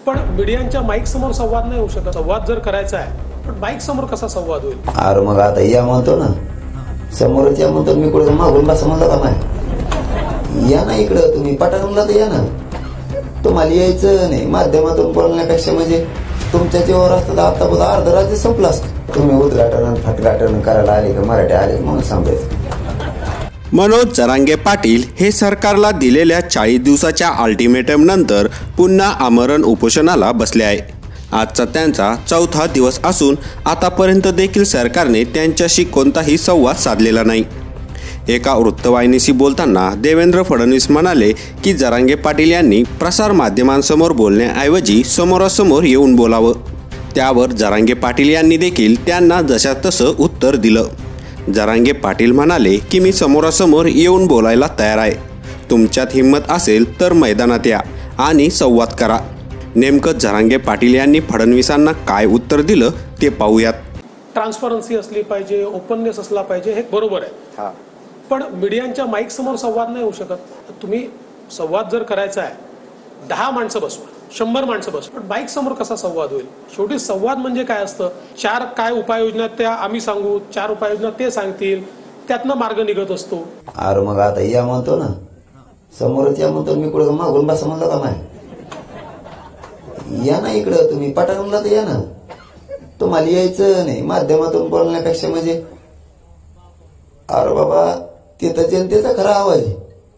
पण मीडियांच्या माईक समोर संवाद नाही होऊ शकत। संवाद जर करायचा आहे पण माईक समोर कसा संवाद होईल? अरे मग आता या म्हणतो ना, समोरच या म्हणतो, मी कुठे मागून बसा म्हणलं का माय? या ना इकडं, तुम्ही पटांगणला तर या ना। तुम्हाला यायचं नाही माध्यमातून बोलण्यापेक्षा, म्हणजे तुमच्या जीवावर असतं आता बघा अर्ध राज्य संपलं असतं। तुम्ही उद्घाटन फटघाटन करायला आले का मराठी आले म्हणून सांगायचं। मनोज जरांगे पाटील हे सरकारला दिलेल्या 40 दिवसाच्या अल्टिमेटम नंतर पुन्हा आमरण उपोषणाला बसले आहे। आजचा त्यांचा 4था दिवस असून आतापर्यंत देखील सरकारने त्यांच्याशी कोणताही संवाद साधलेला नाही। एका वृत्तवाहिनीशी बोलताना देवेंद्र फडणवीस म्हणाले की जरांगे पाटील यांनी प्रसार माध्यमांसमोर बोलण्याऐवजी समोरासमोर येऊन बोलावं। त्यावर जरांगे पाटील यांनी देखील त्यांना जशा तसं उत्तर दिलं। जरांगे पाटील म्हणाले की मी समोरासमोर येऊन बोलायला तयार आहे, तुमच्यात हिंमत असेल तर मैदानात या आणि संवाद करा। नेमकं जरांगे पाटील यांनी फडणवीसांना काय उत्तर दिलं ते पाहूयात। ट्रान्सपरन्सी असली पाहिजे, ओपननेस असला पाहिजे, हे बरोबर आहे। पण मीडियांच्या माईक समोर संवाद नाही होऊ शकत। तुम्ही संवाद जर करायचा आहे 10 माणसं बसवा, 100 माणसं बसवा, पण माईक समोर कसा संवाद होईल? शेवटी संवाद म्हणजे काय असतं? 4 काय उपाययोजना त्या आम्ही सांगू, 4 उपाययोजना ते सांगतील, त्यातनं मार्ग निघत असतो। अरे मग आता या म्हणतो ना, समोरच या म्हणतो, मी कुठे मागून बसा म्हणलं का माय? या ना इकडं, तुम्ही पटांगणला तर या ना। तुम्हाला यायचं नाही माध्यमातून बोलण्यापेक्षा, म्हणजे अरे बाबा तिथं जनतेचा खरा आवाज आहे,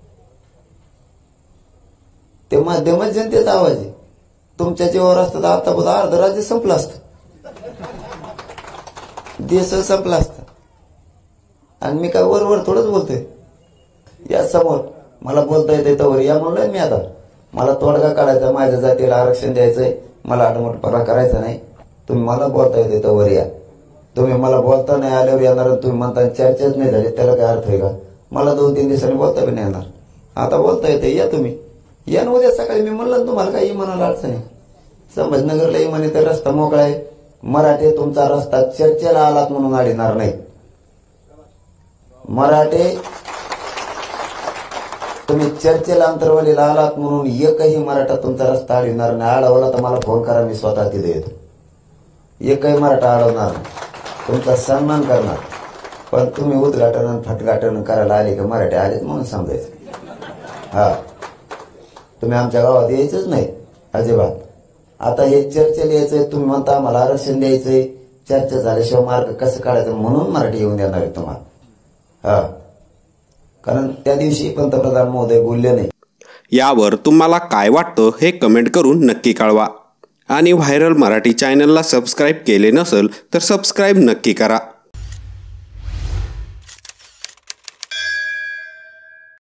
ते माध्यमात जनतेचा आवाज आहे। तुमच्या जीवावर असतं तर आता बघा अर्ध राज्य संपलं असतं, देश संपला असता। आणि मी काय वर थोडंच बोलतोय, या समोर मला बोलता येते तर या म्हणलोय मी। आता मला तोडगा काढायचा, माझ्या जातीला आरक्षण द्यायचंय, मला आडमोठपणा करायचा नाही। तुम्ही मला बोलता येते तर या, तुम्ही मला बोलता नाही आल्यावर येणार, तुम्ही म्हणता चर्चाच नाही झाली, त्याला काय अर्थ आहे का? मला 2-3 दिवसांनी बोलता बी नाही येणार, आता बोलता येते, या तुम्ही या ना। उद्या सकाळी मी म्हणलं तुम्हाला काही म्हणायला अडचण आहे, संभाजीनगरला म्हणे तर रस्ता मोकळा आहे, मराठे तुमचा रस्ता चर्चेला आलात म्हणून अडणार नाही। मराठे तुम्ही चर्चेला अंतरवालीला आलात म्हणून एकही मराठा तुमचा रस्ता अडविणार नाही। अडवला तर मला फोन करा, मी स्वतः तिथे येतो। एकही मराठा अडवणार नाही, तुमचा सन्मान करणार। पण तुम्ही उद्घाटन फटघाटन करायला आले का मराठी आलेच म्हणून समजायचं। हा, तुम्ही आमच्या गावात यायचंच नाही अजिबात। आता हे चर्चेला यायचंय, तुम्ही म्हणता आम्हाला आरक्षण द्यायचंय, चर्चा झाल्याशिवाय मार्ग कसं काढायचं म्हणून मराठी येऊन देणार आहे तुम्हाला। हा, कारण त्या दिवशी पंतप्रधान महोदय बोलले नाही। यावर तुम्हाला काय वाटतं हे कमेंट करून नक्की कळवा। आणि व्हायरल मराठी चॅनलला सबस्क्राईब केले नसेल तर सबस्क्राईब नक्की करा।